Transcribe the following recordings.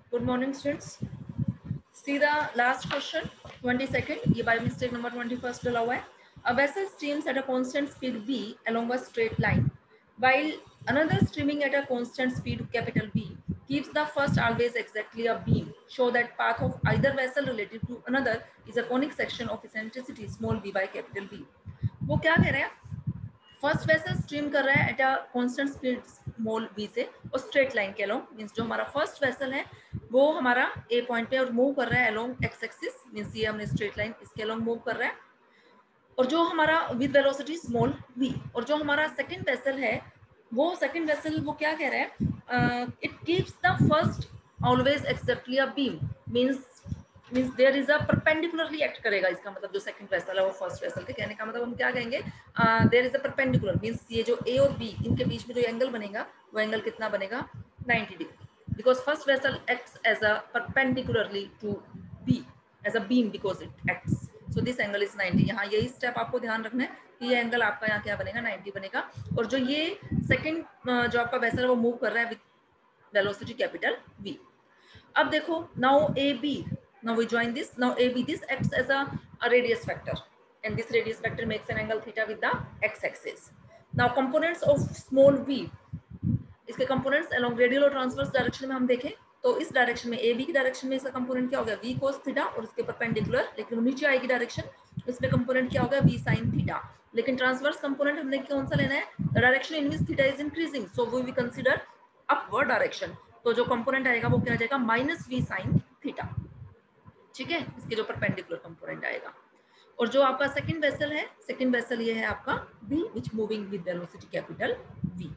Good morning, students. See the last question, 22nd. ये by mistake number 21st डला हुआ है. A vessel streams at a constant speed v along a straight line, while another streaming at a constant speed capital V keeps the first always exactly a beam. Show that path of either vessel relative to another is a conic section of eccentricity small v by capital V. वो क्या कह रहे हैं? First vessel stream कर रहा है at a constant speed small V से और स्ट्रेट लाइन के अलोंग, मींस जो हमारा फर्स्ट वेसल है वो हमारा ए पॉइंट पे और मूव कर रहा है अलोंग एक्स एक्सिस, मींस ये हमने स्ट्रेट लाइन इसके अलोंग मूव कर रहा है, और जो हमारा विद वेलोसिटी स्मॉल वी, और जो हमारा सेकंड वेसल है वो सेकंड वेसल वो क्या कह रहा है, it keeps the first always acceptably a beam, means there is a perpendicularly act करेगा. इसका मतलब जो सेकंड वेसल है वो फर्स्ट वेसल के कहने का मतलब हम क्या कहेंगे, there is a perpendicular, means ये जो ए और बी इनके बीच में जो एंगल बनेगा वो एंगल कितना बनेगा, 90 degree, because first vessel acts as a perpendicularly to B as a beam because it acts, so this angle is 90. यहाँ यही स्टेप आपको ध्यान रखना है कि ये एंगल आपका यहाँ क्या बनेगा, 90 बनेगा. और जो ये सेकंड जो आपका वेसल है वो मूव कर रहा है विद वेलोसिटी कैपिटल V. अब देखो, now A B, now we join this, now AB, this acts as a radius vector, and this radius vector makes an angle theta with the x-axis. Now components of small v, इसके components along radial और transverse direction में हम देखें तो इस direction में ए B की direction में इसका कंपोनेंट क्या हो गया, वी कोस थीटा, और इसके परपेंडिकुलर, लेकिन नीचे आएगी डायरेक्शन इसमें कंपोनेंट क्या होगा, वी साइन थीटा. लेकिन ट्रांसवर्स कंपोनेंट हमने कौन सा लेना है, the direction in which theta is increasing, so we will consider upward direction. तो जो कंपोनेंट आएगा वो क्या आ जाएगा, माइनस वी साइन थीटा. ठीक है, इसके जो परपेंडिकुलर कंपोनेंट आएगा. और जो आपका सेकंड वेसल है, सेकंड वेसल ये है आपका B which moving with velocity capital V.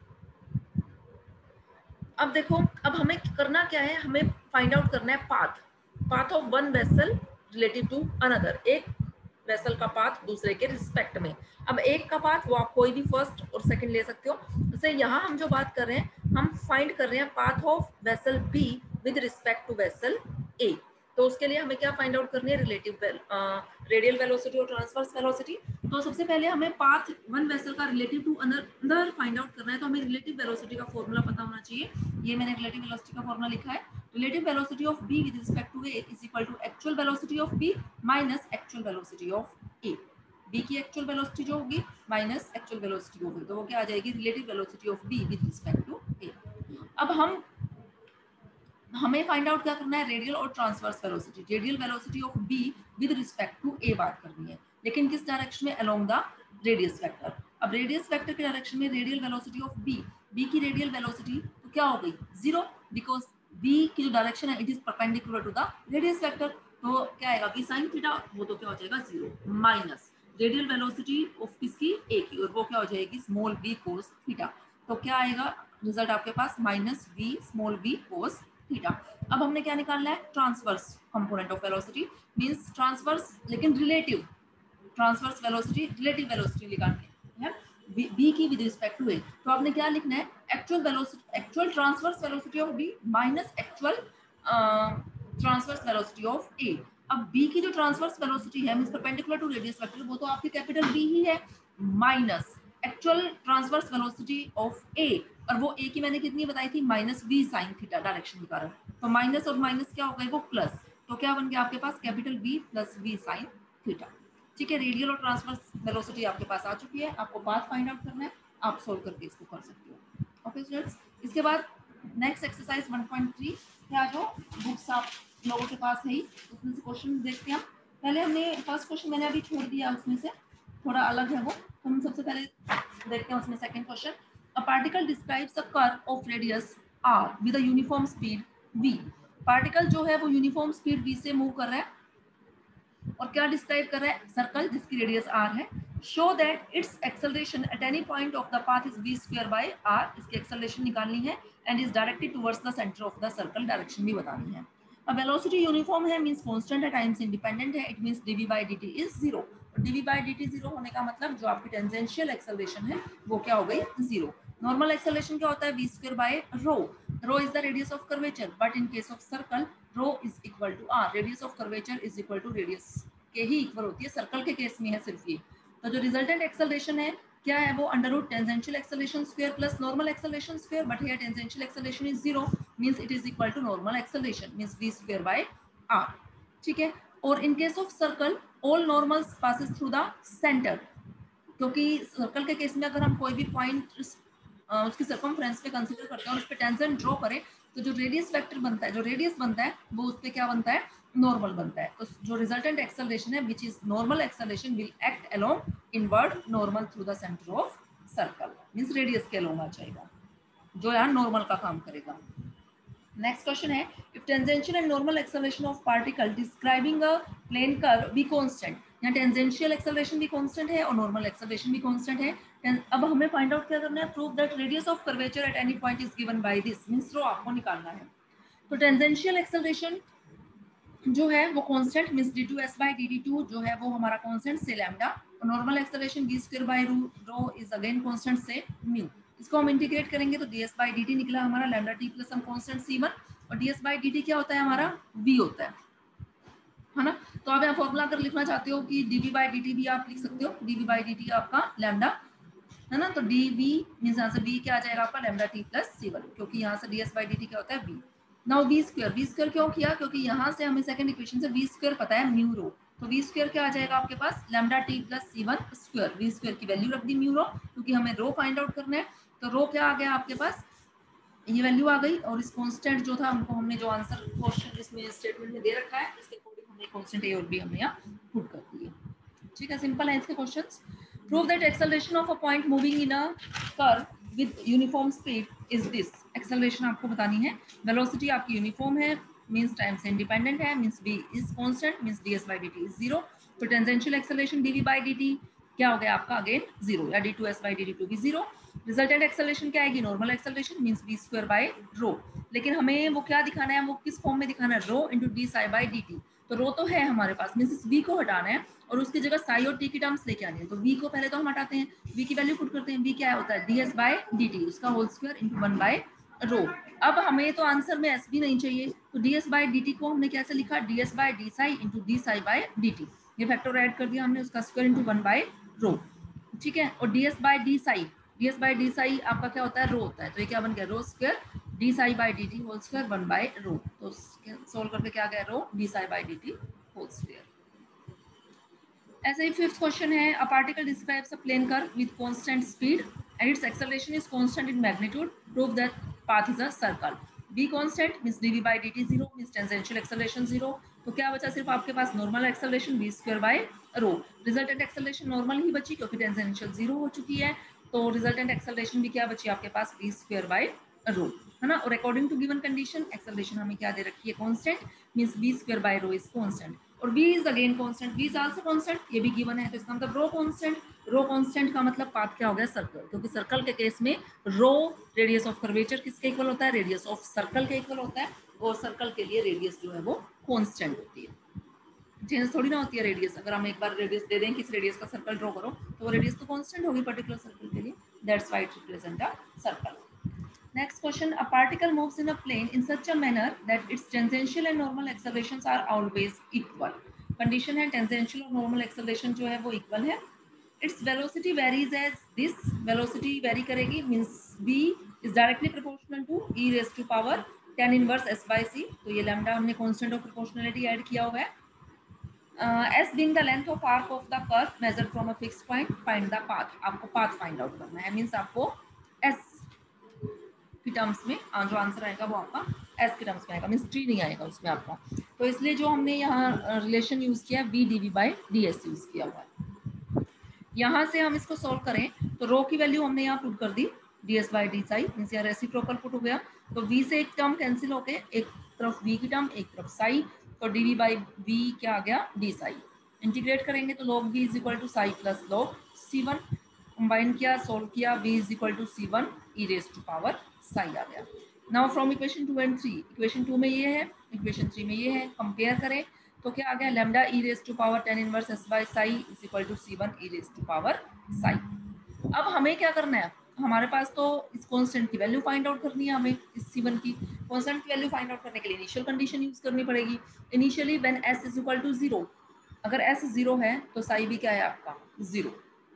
अब देखो, अब हमें करना क्या है, हमें फाइंड आउट करना है path of one vessel relative to another, एक वेसल का पाथ दूसरे के रिस्पेक्ट में. अब एक का पाथ वो आप कोई भी फर्स्ट और सेकंड ले सकते हो. जैसे यहाँ हम जो बात कर रहे हैं, हम फाइंड कर रहे हैं path of vessel B with respect to vessel A. तो उसके लिए हमें क्या फाइंड आउट करनी है, रिलेटिव रेडियल वेलोसिटी और ट्रांसवर्स वेलोसिटी. तो सबसे पहले हमें पाथ वन वेसल का relative to another find out करना है. तो हमें रिलेटिव वेलोसिटी का फॉर्मूला पता होना चाहिए. ये मैंने रिलेटिव वेलोसिटी का फॉर्मूला लिखा है, relative velocity of B with respect to A is equal to actual velocity of B minus actual velocity of A. B की एक्चुअल वेलोसिटी जो होगी माइनस एक्चुअल वेलोसिटी होगी, तो वो क्या आ जाएगी, relative velocity of B with respect to A. अब हमें फाइंड आउट क्या करना है, रेडियल और transverse velocity. Radial velocity of B with respect to A बात करनी है, लेकिन किस डायरेक्शन में, अलोंग द रेडियस वेक्टर. अब रेडियस वेक्टर के डायरेक्शन में रेडियल वेलोसिटी ऑफ बी की रेडियल वेलोसिटी तो क्या हो गई, जीरो, बिकॉज बी की जो डायरेक्शन है it is perpendicular to the radius vector. तो क्या आएगा, बी साइन थीटा, वो तो क्या हो जाएगा, zero, minus radial velocity of किसकी, ए की, और वो क्या हो जाएगी, स्मॉल बी कोस थीटा. तो क्या आएगा रिजल्ट आपके पास, minus v small b cos theta. अब हमने क्या निकालना है, transverse component of velocity, means transverse लेकिन relative, transverse velocity relative velocity निकालनी है बी की विद रिस्पेक्ट टू ए. तो आपने क्या लिखना है, actual velocity, actual transverse velocity of B minus actual transverse velocity of A. अब बी की जो ट्रांसवर्स वेलोसिटी है means perpendicular to radius vector, वो तो आपकी कैपिटल बी ही है, minus actual transverse velocity of A, और वो ए की मैंने कितनी बताई थी, minus v sine theta direction के कारण. तो माइनस और माइनस क्या हो गए, वो प्लस. तो क्या बन गया आपके पास, capital B plus v sine theta. ठीक है, रेडियल और ट्रांसवर्स वेलोसिटी आपके पास आ चुकी है. आपको पाथ फाइंड आउट करना है, आप सोल्व करके इसको कर सकते हो. ओके स्टूडेंट्स, इसके बाद नेक्स्ट एक्सरसाइज 1.3 क्या जो बुक्स आप लोगों के पास है ही, उसमें से क्वेश्चन देखते हैं. पहले हमने फर्स्ट क्वेश्चन मैंने अभी छोड़ दिया, उसमें से थोड़ा अलग है वो. हम सबसे पहले देखते हैं उसमें second question. A particle describes a curve of radius r with a uniform speed v. Particle जो है वो यूनिफॉर्म स्पीड v से मूव कर रहा है और क्या डिस्क्राइब कर रहा है, सर्कल जिसकी रेडियस r है. Show that its acceleration at any point of the path is v square by r. इसकी एक्सेलरेशन निकालनी है and is directed towards the centre of the circle. Direction भी बतानी है. अब वेलोसिटी यूनिफॉर्म है मींस कांस्टेंट है, टाइम से इंडिपेंडेंट है. It means dv by dt is zero. dv by dt zero होने का मतलब जो आपकी टेंजेंशियल एक्सेलरेशन है वो क्या हो गई, जीरो. नॉर्मल एक्सेलरेशन क्या होता है, v square by rho. Rho is the radius of curvature, but in case of circle rho is equal to r. Radius of curvature is equal to radius के ही इक्वल होती है, circle के case में है सिर्फ ये. तो जो रिजल्टेंट एक्सेलरेशन है क्या है वो, under root tangential acceleration square plus normal acceleration square, but here tangential acceleration is 0 means it is equal to normal acceleration means v square by r। ठीक है, और in case of circle all normals passes through the centre, क्योंकि circle के case में अगर हम कोई भी पॉइंट उसकी सर्कमफ्रेंस पे कंसीडर करते हैं और उस पे टेंजेंट ड्रॉ करें तो जो रेडियस वेक्टर बनता है, जो रेडियस बनता है वो उस पे क्या बनता है, नॉर्मल बनता है। तो जो रिजल्टेंट एक्सेलरेशन है which is normal acceleration will act along inward normal through the centre of circle means radius के अलोंग आ जाएगा, जो यहाँ नॉर्मल का काम करेगा। नेक्स्ट क्वेश्चन है, if tangential and normal acceleration of particle describing a plane curve be constant, यहाँ टेंजेंशियल एक्सेलरेशन भी कांस्टेंट है और नॉर्मल एक्सेलरेशन भी कांस्टेंट है। अब हमें फाइंड आउट क्या करना है, prove that radius of curvature at any point is given by this means rho आपको निकालना है। तो टेंजेंशियल एक्सेलरेशन जो है वो कांस्टेंट मींस d2s/dt2 जो है वो हमारा कांस्टेंट से लैम्डा, और नॉर्मल एक्सेलरेशन v²/रो इज अगेन कांस्टेंट से म्यू। इसको हम इंटीग्रेट करेंगे तो ds/dt निकला हमारा लैम्डा t प्लस हम कांस्टेंट c1, और ds/dt क्या होता है हमारा v होता है ना। तो आप यहाँ फॉर्मूला अगर लिखना चाहते हो कि dv/dt भी आप लिख सकते हो, dv/dt आपका लैम्डा है ना, तो dv मींस यहाँ से v क्या आ जाएगा आपका लैम्डा t प्लस c1, क्योंकि यहाँ से ds/dt क्या होता है v। नाउ v स्क्वायर क्यों किया, क्योंकि यहाँ से हमें सेकंड इक्वेशन से v स्क्वायर पता है म्यू रो, तो v स्क्वायर क्या आ जाएगा आपके पास lambda t plus c1 square, v square की वैल्यू रख दी म्यू रो क्योंकि हमें रो फाइंड आउट करना है। तो रो क्या आ गया आपके पास, ये वैल्यू आ गई, और इस कांस्टेंट जो था हमको हमने जो आंसर क्वेश्चन इसमें स्टेटमेंट में दे रखा है उसके अकॉर्डिंग हमने कांस्टेंट a और b हमने यहाँ पुट कर दिए। ठीक है, सिंपल है इसके questions. Prove that acceleration of a point moving in a curve with uniform speed is this, acceleration आपको बतानी है, वेलोसिटी आपकी यूनिफॉर्म है मींस टाइम से इंडिपेंडेंट है means v is constant means ds/dt is 0। तो टेंजेंशियल एक्सेलरेशन dv/dt क्या हो गया आपका अगेन 0 या d2s/dt2 भी 0। रिजल्टेंट एक्सेलरेशन क्या आएगी, नॉर्मल एक्सेलरेशन मींस v²/रो, लेकिन हमें वो क्या दिखाना है, वो किस फॉर्म में दिखाना है, रो इंटू d/dt। तो रो तो है हमारे पास मींस इस v को हटाना है और उसकी जगह साई और टी की टर्म्स लेके आनी है। तो v को पहले तो हम हटाते हैं, v की वैल्यू पुट करते हैं, v क्या होता है ds/dt उसका होल स्क्वायर इंटू 1/रो। अब हमें तो आंसर में s भी नहीं चाहिए, तो ds/dt को हमने कैसे लिखा, ds/dψ इंटू dψ/dt, ये फैक्टर ऐड कर दिया हमने, उसका स्क्वायर इंटू 1/रो। ठीक है, और ds/dψ आपका क्या होता है, रो होता है, तो ये क्या बन गया rho square dψ/dt whole square 1/रो, तो सोल्व करके क्या गया रो dψ/dt होल स्क्वायर। ऐसे ही फिफ्थ क्वेश्चन है, a particle describes a plane curve with constant speed and its acceleration is constant in magnitude, prove that path is a circle. v constant means dv/dt 0 means tangential acceleration 0, तो क्या बचा सिर्फ आपके पास normal acceleration v²/रो। Resultant acceleration normal ही बची क्योंकि टेंजेंशियल 0 हो चुकी है, तो रिजल्टेंट एक्सेलरेशन भी क्या बची आपके पास v²/रो है ना। और according to given condition acceleration हमें क्या दे रखी है, कांस्टेंट मींस v²/रो इज कांस्टेंट, और v is again constant, v is also constant, ये भी गिवन है, तो इसका मतलब रो कांस्टेंट। रो कांस्टेंट का मतलब पाथ क्या हो गया, सर्कल, क्योंकि सर्कल के केस में रो रेडियस ऑफ कर्वेचर किसके इक्वल होता है, रेडियस ऑफ सर्कल के इक्वल होता है, और सर्कल के लिए रेडियस जो है वो कांस्टेंट होती है, चेंज थोड़ी ना होती है रेडियस। अगर हम एक बार रेडियस दे दें, किस रेडियस का सर्कल ड्रॉ करो, तो वो रेडियस तो कांस्टेंट होगी पर्टिकुलर सर्कल के लिए, that's why it represent a circle. Next question, a particle moves in a plane in such a manner that its tangential and normal accelerations are always equal. Condition है tangential और normal acceleration जो है वो equal है. Its velocity varies as this. Velocity vary करेगी means v is directly proportional to e raised to power tan inverse s by c. तो ये lambda हमने constant of proportionality add किया हुआ है. S being the length of arc of the curve measured from a fixed point, find the path. आपको path find out करना है, means आपको S की टर्म्स में जो आंसर आएगा वो आपका एस के टर्म्स में आएगा, मींस टी नहीं आएगा उसमें आपका। तो इसलिए जो हमने यहाँ रिलेशन यूज किया v dv/ds यूज किया हुआ है। यहाँ से हम इसको सॉल्व करें तो रो की वैल्यू हमने यहाँ पुट कर दी ds/dψ मींस यहाँ रेसिप्रोकल पुट हो गया, तो v से एक टर्म कैंसिल होके एक तरफ v की टर्म एक तरफ साई, तो dv/v क्या आ गया dψ। इंटीग्रेट करेंगे तो log v is equal to psi plus log c1, combine किया सोल्व किया v is equal to c1 e raise to power psi आ गया। Now from equation 2 and 3, equation 2 में ये है, इक्वेशन 3 में ये है, कंपेयर करें तो क्या आ गया lambda e raise to power tan inverse s by psi is equal to c1 e raise to power psi. अब हमें क्या करना है, हमारे पास तो इस कांस्टेंट की वैल्यू फाइंड आउट करनी है, हमें इस c1 की कांस्टेंट की वैल्यू फाइंड आउट करने के लिए इनिशियल कंडीशन यूज करनी पड़ेगी। Initially when s is equal to 0, अगर s 0 है तो साई भी क्या है आपका 0,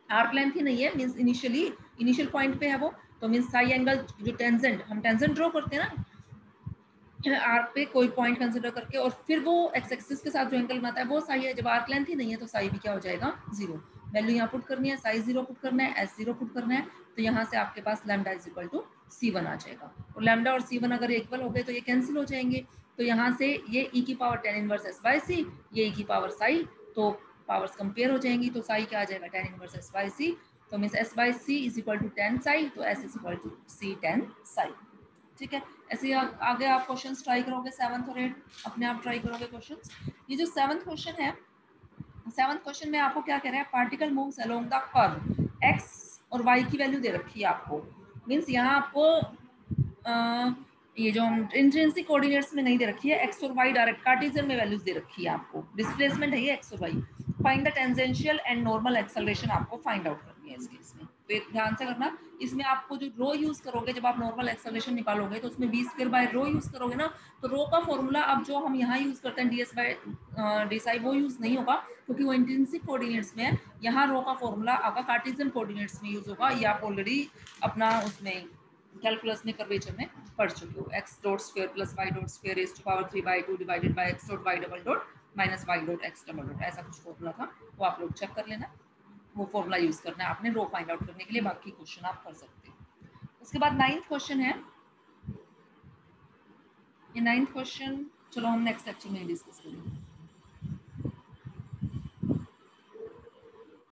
आर्क लेंथ ही नहीं है, मीन्स इनिशियल पॉइंट पे है वो, तो मीन्स साई एंगल जो टेंजेंट, हम टेंजेंट ड्रॉ करते हैं ना आर्क पे कोई पॉइंट कंसिडर करके, और फिर वो एक्स एक्सिस के साथ जो एंगल बनाता है वो साई है। जब आर्क लेंथ ही नहीं है तो साई भी क्या हो जाएगा, जीरो। वैल्यू यहाँ पुट करनी है, साई जीरो पुट करना है, एस जीरो पुट करना है, तो यहाँ से आपके पास lambda is equal to C1 आ जाएगा। और लैम्डा और C1 अगर इक्वल हो गए तो ये कैंसिल हो जाएंगे, तो यहाँ से ये e की power tan inverse s by c, ये e की पावर साई, तो पावर्स कंपेयर हो जाएंगी, तो साई क्या आ जाएगा tan inverse s by c, तो means s by c is equal to tan psi, तो s is equal to C tan psi. ठीक है, ऐसे ही आगे आप क्वेश्चंस ट्राई करोगे, 7th और 8th अपने आप ट्राई करोगे क्वेश्चंस। ये जो 7th क्वेश्चन है, 7th क्वेश्चन में आपको क्या कह रहा है, particle moves along the curve, x और y की वैल्यू दे रखी है आपको, मींस यहाँ आपको ये जो हम इंट्रिंसिक कोऑर्डिनेट्स में नहीं दे रखी है, एक्स और वाई डायरेक्ट कार्टेशियन में वैल्यूज दे रखी है आपको, डिस्प्लेसमेंट है ये एक्स और y. Find the tangential and normal acceleration आपको फाइंड आउट करनी है इस केस में, तो ध्यान से करना। इसमें आपको जो रो यूज करोगे, जब आप नॉर्मल एक्सेलरेशन निकालोगे तो उसमें b square by rho use करोगे ना, तो रो का फॉर्मूला अब जो हम यहाँ यूज करते हैं ds बाय डी वो यूज नहीं होगा, क्योंकि वो इंट्रिंसिक कोऑर्डिनेट्स में है। यहाँ रो का फॉर्मूला आपका कार्टेशियन कोऑर्डिनेट्स में यूज होगा, ये आप ऑलरेडी अपना उसमें कैलकुलस में कर्वेचर में पढ़ चुके हो। X dot square plus y dot square raise to power 3/2 divided by x dot y double dot minus y dot x double dot, ऐसा कुछ फॉर्मूला था, वो आप लोग चेक कर लेना, वो फॉर्मूला यूज करना है आपने रो फाइंड आउट करने के लिए, बाकी क्वेश्चन आप कर सकते हो। उसके बाद 9th क्वेश्चन है, ये 9th क्वेश्चन चलो हम नेक्स्ट लेक्चर में डिस्कस करेंगे।